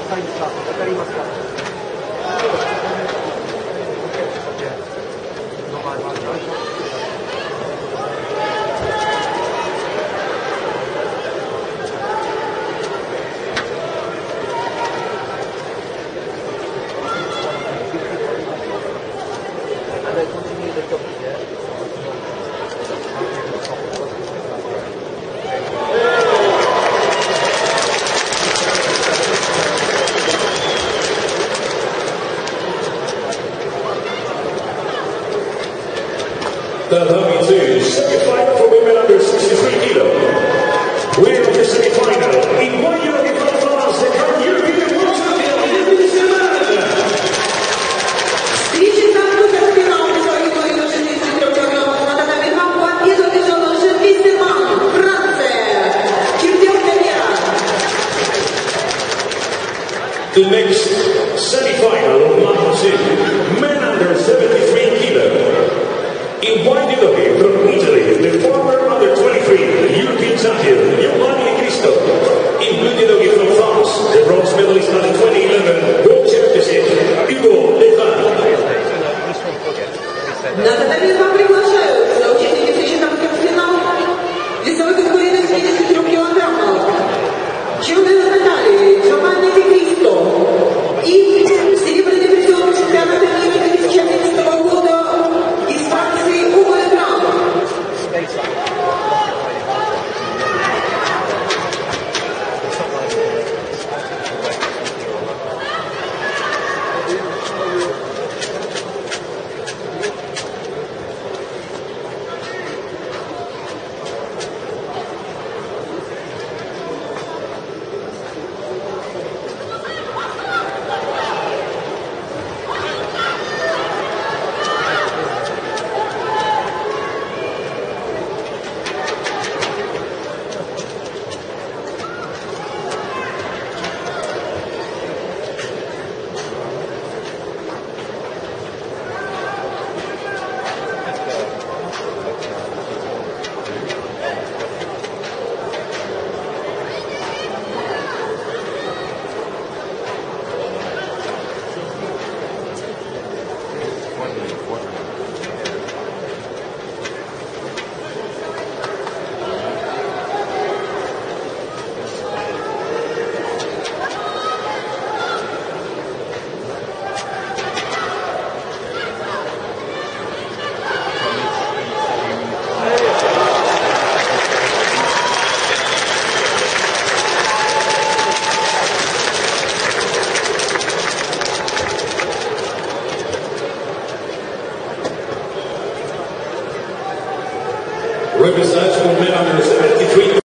サイズか分かりますか？ The Hermes 2 semi-final for women under 63 kilo. Winner of the semi-final, in one year of France, the current European World Champion, Irving Seman. The next semi-final of Mile 2, men under 73 kilo. In white Italy, from Italy, the former under 23 European champion, Giovanni Cristo. In blue Italy, from France, the bronze medalist at the 2011 World Championship, Hugo Levan. На катание вам приглашаются участники встречи финала весовой категории до 73 килограммов. Чемпион Италии Джованни Ди Кристо и серебряный призер чемпионата мира 2011 года из Франции Уго Лебран. Represents for men under 73.